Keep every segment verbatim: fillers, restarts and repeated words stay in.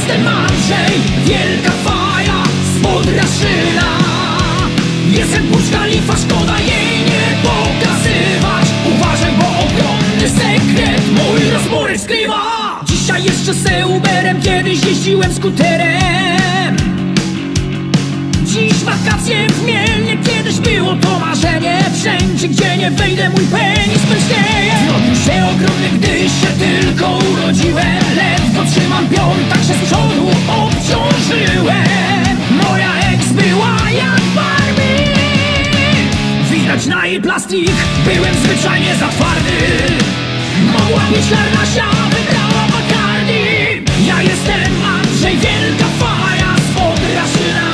jestem Andrzej, wielka faja spod Raszyna. Jestem Burcz Khalifa, szkoda jej nie pokazywać. Uważaj, bo ogromny sekret mój rozmurek skrywa. Dzisiaj jeszcze se Uberem, kiedyś jeździłem skuterem. Dziś wakacje w Mielnie, kiedyś było to marzenie. Wszędzie gdzie nie wejdę mój penis pęcznieje. Zrobił się ogromny, gdy się tylko urodziłem. Ledwo trzymam pion, tak się z przodu obciążyłem. Moja ex była jak Barbie. Widać na jej plastik, byłem zwyczajnie za twardy. Mogła pić Harnasia, wybrała Bacardi. Ja jestem Andrzej, wielka faja spod Raszyna.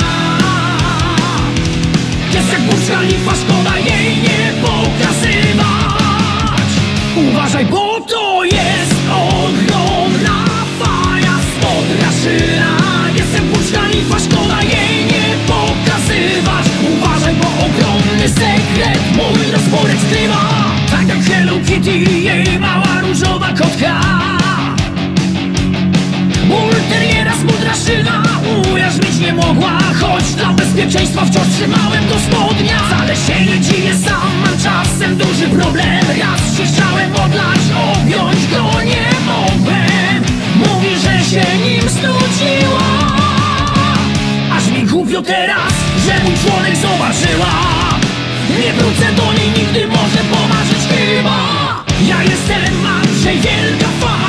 Jest jak Burcz Khalifa, szkoda jej nie pokazywać. Uważaj, bo to jest ogromna faja spod Raszyna. Jestem Burcz Khalifa, szkoda jej nie pokazywać. Uważaj, bo ogromny sekret mój rozporek skrywa. Tak jak Hello Kitty, jej mała różowa kotka. Bull Terriera spod Raszyna ujarzmić nie mogła, choć dla bezpieczeństwa wciąż trzymałem go spodnia. Ale się nie dziwię, sam mam czasem duży problem. Raz się chciałem odlać, objąć go nie mogłem. Mówi, że się nim znudziła. Aż mi głupio teraz, że mój członek zobaczyła. Nie wrócę do niej nigdy, może pomarzyć chyba. Ja jestem Andrzej, wielka fala